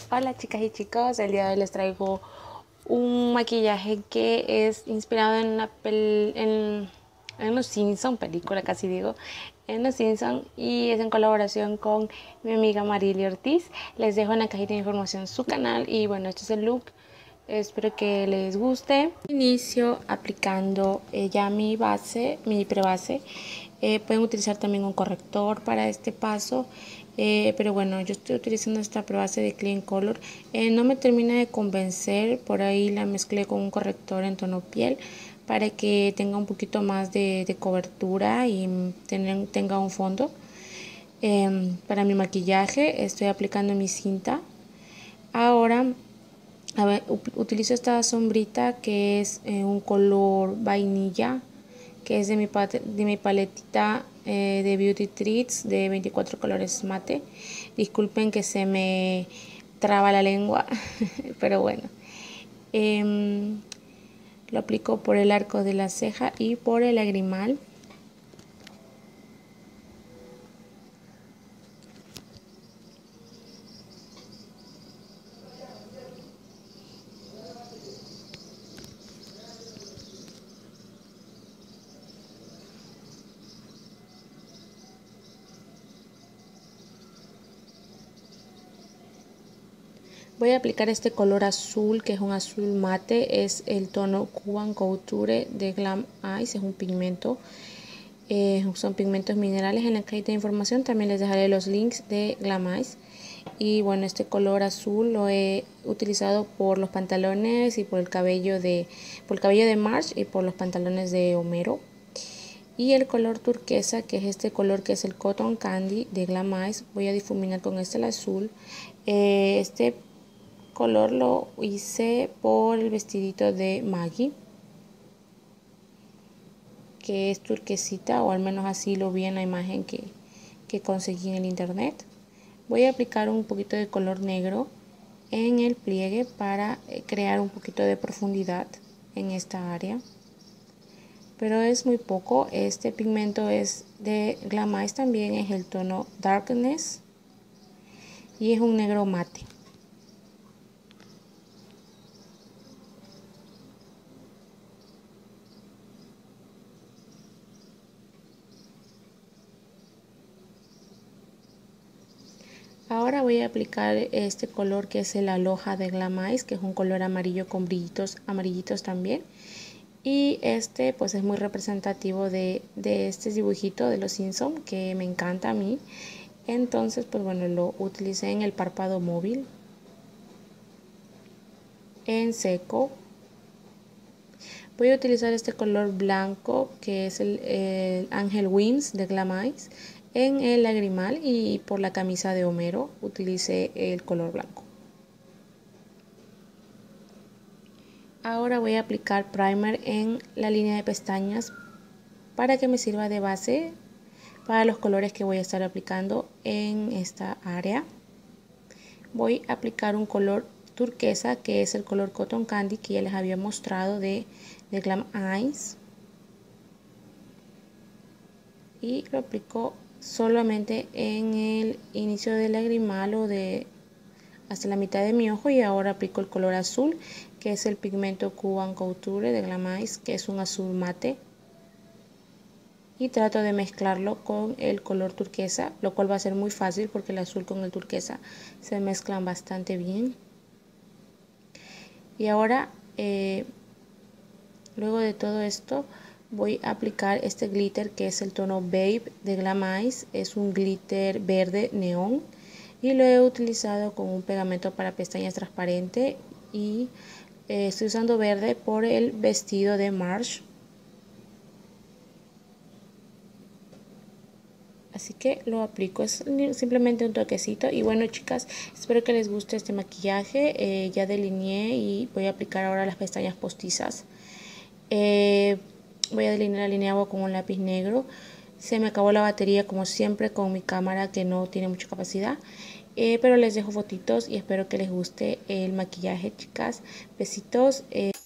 Hola chicas y chicos, el día de hoy les traigo un maquillaje que es inspirado en en Los Simpson, película casi digo, en Los Simpson, y es en colaboración con mi amiga Marily Ortiz. Les dejo en la cajita de información su canal y bueno, este es el look. Espero que les guste. Inicio aplicando ya mi base, mi prebase. Pueden utilizar también un corrector para este paso, pero bueno, yo estoy utilizando esta prebase de Clean Color. No me termina de convencer, por ahí la mezclé con un corrector en tono piel para que tenga un poquito más de cobertura y tenga un fondo. Para mi maquillaje estoy aplicando mi cinta. Ahora a ver, utilizo esta sombrita que es un color vainilla, que es de mi paletita de Beauty Treats de 24 colores mate. Disculpen que se me traba la lengua, pero bueno. Em, lo aplico por el arco de la ceja y por el lagrimal. Voy a aplicar este color azul, que es un azul mate, es el tono Cuban Couture de Glam Eyes, es un pigmento. Son pigmentos minerales. En la cajita de información también les dejaré los links de Glam Eyes. Y bueno, este color azul lo he utilizado por los pantalones y por el cabello de Marge y por los pantalones de Homero. Y el color turquesa, que es este color que es el Cotton Candy de Glam Eyes, voy a difuminar con este el azul. Este color lo hice por el vestidito de Maggie, que es turquesita, o al menos así lo vi en la imagen que conseguí en el internet. Voy a aplicar un poquito de color negro en el pliegue para crear un poquito de profundidad en esta área, pero es muy poco. Este pigmento es de Glam Eyes, también es el tono Darkness y es un negro mate. Ahora voy a aplicar este color que es el Aloha de Glam Eyes, que es un color amarillo con brillitos amarillitos también. Y este pues es muy representativo de este dibujito de los Simpson, que me encanta a mí. Entonces pues bueno, lo utilicé en el párpado móvil, en seco. Voy a utilizar este color blanco que es el Angel Wings de Glam Eyes en el lagrimal, y por la camisa de Homero utilicé el color blanco. Ahora voy a aplicar primer en la línea de pestañas para que me sirva de base para los colores que voy a estar aplicando en esta área. Voy a aplicar un color turquesa, que es el color Cotton Candy que ya les había mostrado de Glam Eyes, y lo aplico solamente en el inicio del lagrimal o hasta la mitad de mi ojo. Y ahora aplico el color azul, que es el pigmento Cuban Couture de Glam Eyes, que es un azul mate, y trato de mezclarlo con el color turquesa, lo cual va a ser muy fácil porque el azul con el turquesa se mezclan bastante bien. Y ahora luego de todo esto voy a aplicar este glitter, que es el tono Babe de Glam Eyes, es un glitter verde neón, y lo he utilizado con un pegamento para pestañas transparente, y estoy usando verde por el vestido de Marge. Así que lo aplico, es simplemente un toquecito. Y bueno chicas, espero que les guste este maquillaje. Ya delineé y voy a aplicar ahora las pestañas postizas. Voy a delinear la línea agua con un lápiz negro. Se me acabó la batería como siempre con mi cámara, que no tiene mucha capacidad. Pero les dejo fotitos y espero que les guste el maquillaje, chicas. Besitos.